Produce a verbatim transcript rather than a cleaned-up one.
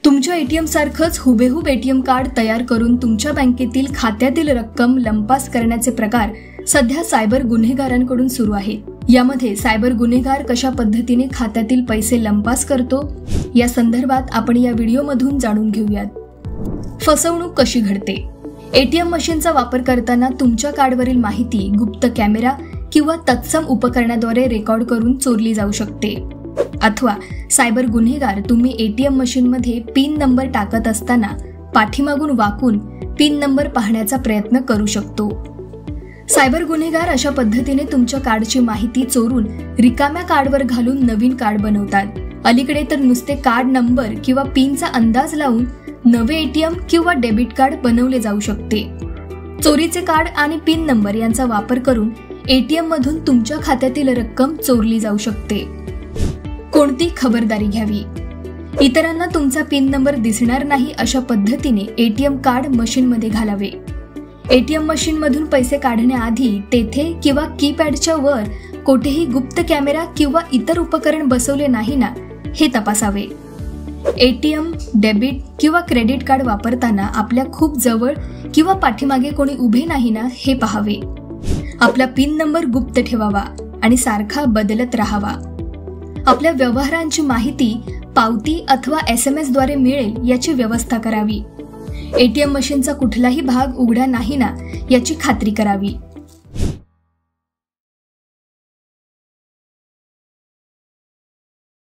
तुमच्या एटीएम सारखंच हुबेहूब एटीएम कार्ड तयार करून तुमच्या बँकेतील खात्यातील रक्कम लंपास करण्याचे प्रकार सध्या सायबर गुन्हेगारांकडून सुरू आहेत। यामध्ये सायबर गुन्हेगार कशा पद्धतीने खात्यातील पैसे लंपास करतो या संदर्भात आपण या व्हिडिओमधून जाणून घेऊयात। फसवणूक कशी घडते? एटीएम मशीनचा वापर करताना तुमच्या कार्डवरील माहिती गुप्त कॅमेरा किंवा तत्सम उपकरणाद्वारे रेकॉर्ड करून चोरली जाऊ शकते। अथवा सायबर गुन्हेगार तुम्ही एटीएम मशीनमध्ये पिन नंबर टाकत असताना पाठीमागून वाकून पिन नंबर पाहण्याचा प्रयत्न करू शकतो। सायबर गुन्हेगार अशा पद्धतीने तुमच्या कार्डची माहिती चोरून रिकाम्या कार्डवर घालून नवीन कार्ड बनवतात। अलीकडे तर नुसते कार्ड नंबर किंवा पिनचा अंदाज लावून नवे एटीएम किंवा डेबिट कार्ड बनवले जाऊ शकते। चोरीचे कार्ड आणि पिन नंबर यांचा वापर करून एटीएम मधून तुमच्या खात्यातील रक्कम चोरली जाऊ शकते। कोणती खबरदारी घ्यावी? इतरांना तुमचा पिन नंबर दिसणार नाही अशा पद्धतीने एटीएम कार्ड मशीनमध्ये घालावे। एटीएम मशीन मधून पैसे काढण्याआधी तेथे किंवा कीपॅडच्या वर कोठेही गुप्त कॅमेरा किंवा इतर उपकरण बसवले नाही ना हे तपासावे। एटीएम, डेबिट किंवा क्रेडिट कार्ड वापरताना आपल्या खूप जवळ किंवा पाठीमागे कोणी उभे नाही ना हे पाहावे। आपला पिन नंबर गुप्त ठेवावा आणि सारखा बदलत राहावा। आपल्या व्यवहारांची माहिती पावती अथवा एस एम एस द्वारे मिळेल याची व्यवस्था करावी। एटीएम मशीनचा कुठलाही भाग उघडा नाही ना याची खात्री करावी।